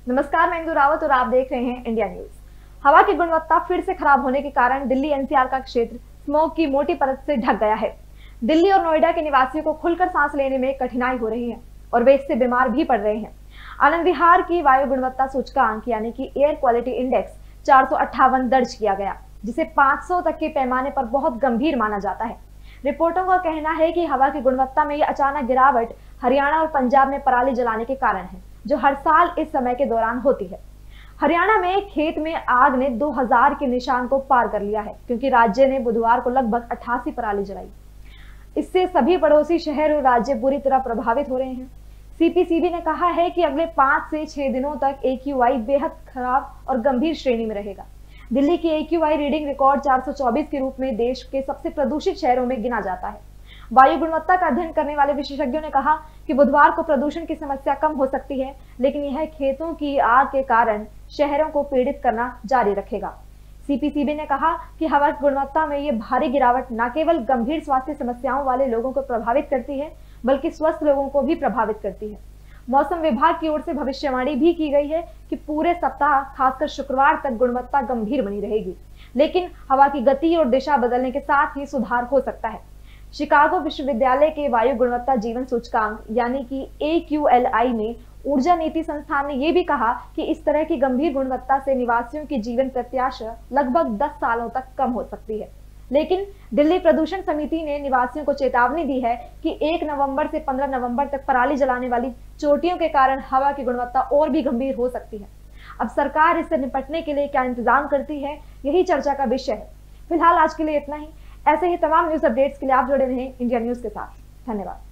नमस्कार, मैं इंदु रावत और आप देख रहे हैं इंडिया न्यूज। हवा की गुणवत्ता फिर से खराब होने के कारण दिल्ली एनसीआर का क्षेत्र स्मोक की मोटी परत से ढक गया है। दिल्ली और नोएडा के निवासियों को खुलकर सांस लेने में कठिनाई हो रही है और वे इससे बीमार भी पड़ रहे हैं। आनंद विहार की वायु गुणवत्ता सूचकांक यानी कि एयर क्वालिटी इंडेक्स 458 दर्ज किया गया, जिसे 500 तक के पैमाने पर बहुत गंभीर माना जाता है। रिपोर्टों का कहना है कि हवा की गुणवत्ता में ये अचानक गिरावट हरियाणा और पंजाब में पराली जलाने के कारण है, जो हर साल इस समय के दौरान होती है। हरियाणा में एक खेत में आग ने 2000 के निशान को पार कर लिया है, क्योंकि राज्य ने बुधवार को लगभग 88 पराली जलाई। इससे सभी पड़ोसी शहर और राज्य बुरी तरह प्रभावित हो रहे हैं। सीपीसीबी ने कहा है कि अगले 5 से 6 दिनों तक AQI बेहद खराब और गंभीर श्रेणी में रहेगा। दिल्ली की AQI रीडिंग रिकॉर्ड 424 के रूप में देश के सबसे प्रदूषित शहरों में गिना जाता है। वायु गुणवत्ता का अध्ययन करने वाले विशेषज्ञों ने कहा कि बुधवार को प्रदूषण की समस्या कम हो सकती है, लेकिन यह खेतों की आग के कारण शहरों को पीड़ित करना जारी रखेगा। सीपीसीबी ने कहा कि हवा की गुणवत्ता में ये भारी गिरावट न केवल गंभीर स्वास्थ्य समस्याओं वाले लोगों को प्रभावित करती है, बल्कि स्वस्थ लोगों को भी प्रभावित करती है। मौसम विभाग की ओर से भविष्यवाणी भी की गई है कि पूरे सप्ताह खासकर शुक्रवार तक गुणवत्ता गंभीर बनी रहेगी, लेकिन हवा की गति और दिशा बदलने के साथ ही सुधार हो सकता है। शिकागो विश्वविद्यालय के वायु गुणवत्ता जीवन सूचकांक यानी कि AQLI में ऊर्जा नीति संस्थान ने यह भी कहा कि इस तरह की गंभीर गुणवत्ता से निवासियों की जीवन प्रत्याशा लगभग 10 सालों तक कम हो सकती है। लेकिन दिल्ली प्रदूषण समिति ने निवासियों को चेतावनी दी है कि 1 नवंबर से 15 नवंबर तक पराली जलाने वाली चोटियों के कारण हवा की गुणवत्ता और भी गंभीर हो सकती है। अब सरकार इससे निपटने के लिए क्या इंतजाम करती है, यही चर्चा का विषय है। फिलहाल आज के लिए इतना ही। ऐसे ही तमाम न्यूज अपडेट्स के लिए आप जुड़े रहें इंडिया न्यूज के साथ। धन्यवाद।